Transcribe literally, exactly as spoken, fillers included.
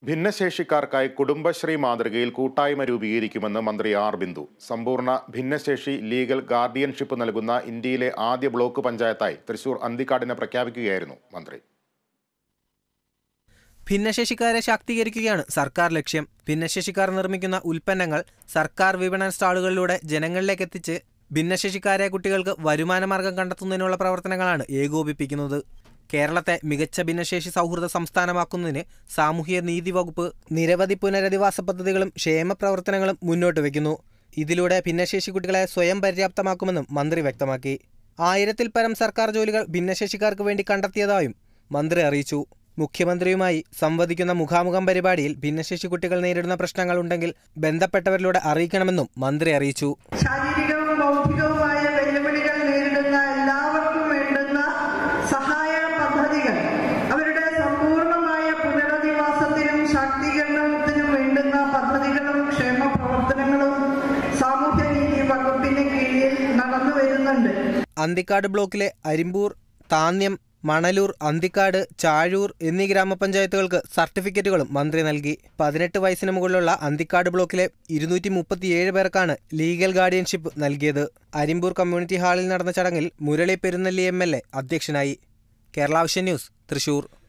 ഭിന്നശേഷിക്കാർക്കായി കുടുംബശ്രീ മാതൃകയിൽ കൂട്ടായ്മ രൂപീകരിക്കുമെന്ന് മന്ത്രി ആർ ബിന്ദു. സമ്പൂർണ്ണ ഭിന്നശേഷി ലീഗൽ ഗാർഡിയൻഷിപ്പ് നൽകുന്ന ഇന്ത്യയിലെ ആദ്യ ബ്ലോക്ക് പഞ്ചായത്തായി തൃശൂർ അന്തിക്കാടിനെ പ്രഖ്യാപിക്കുകയായിരുന്നു മന്ത്രി. ഭിന്നശേഷിക്കാരെ ശാക്തീകരിക്കുകയാണ് സർക്കാർ ലക്ഷ്യം. ഭിന്നശേഷിക്കാർ നിർമ്മിക്കുന്ന ഉൽപ്പന്നങ്ങൾ സർക്കാർ വിപണന സ്റ്റാളുകളിലൂടെ ജനങ്ങളിലേക്ക് എത്തിച്ച് ഭിന്നശേഷിക്കാരായ കുട്ടികൾക്ക് വരുമാനമാർഗം കണ്ടെത്തുന്നതിനുള്ള പ്രവർത്തനങ്ങളാണ് ഏകോപിപ്പിക്കുന്നത്. കേരളത്തെ മികച്ച ഭിന്നശേഷി സൗഹൃദ സംസ്ഥാനമാക്കുന്നതിന് സാമൂഹ്യ നീതി വകുപ്പ് നിരവധി പുനരധിവാസ പദ്ധതികളും ക്ഷേമ പ്രവർത്തനങ്ങളും മുന്നോട്ട് വയ്ക്കുന്നു. ഇതിലൂടെ ഭിന്നശേഷി കുട്ടികളെ സ്വയം പര്യാപ്തമാക്കുമെന്നും മന്ത്രി വ്യക്തമാക്കി. ആയിരത്തിൽ പരം സർക്കാർ ജോലികൾ ഭിന്നശേഷിക്കാർക്ക് വേണ്ടി കണ്ടെത്തിയതായും മന്ത്രി അറിയിച്ചു. മുഖ്യമന്ത്രിയുമായി സംവദിക്കുന്ന മുഖാമുഖം പരിപാടിയിൽ ഭിന്നശേഷി കുട്ടികൾ നേരിടുന്ന പ്രശ്നങ്ങൾ ഉണ്ടെങ്കിൽ ബന്ധപ്പെട്ടവരിലൂടെ അറിയിക്കണമെന്നും മന്ത്രി അറിയിച്ചു. ശാരീരികവും ബൗദ്ധികവുമായ വെല്ലുവിളികൾ നേരിടുന്ന എല്ലാവർക്കും വേണ്ടുന്ന സഹായ പദ്ധതികൾ, അവരുടെ സമ്പൂർണമായ പുനരധിവാസത്തിനും ശാക്തീകരണത്തിനും വേണ്ടുന്ന പദ്ധതികളും ക്ഷേമ പ്രവർത്തനങ്ങളും സാമൂഹ്യനീതി വകുപ്പിന് കീഴിൽ നടന്നു വരുന്നുണ്ട്. അന്തിക്കാട് ബ്ലോക്കിലെ അരിമ്പൂർ, താന്യം, മണലൂർ, അന്തിക്കാട്, ചാഴൂർ എന്നീ ഗ്രാമപഞ്ചായത്തുകൾക്ക് സർട്ടിഫിക്കറ്റുകളും മന്ത്രി നൽകി. പതിനെട്ട് വയസ്സിന് മുകളിലുള്ള അന്തിക്കാട് ബ്ലോക്കിലെ ഇരുന്നൂറ്റി മുപ്പത്തിയേഴ് പേർക്കാണ് ലീഗൽ ഗാർഡിയൻഷിപ്പ് നൽകിയത്. അരിമ്പൂർ കമ്മ്യൂണിറ്റി ഹാളിൽ നടന്ന ചടങ്ങിൽ Murali Perunelli M L A അധ്യക്ഷനായി. Kerala vision news, Thrissur.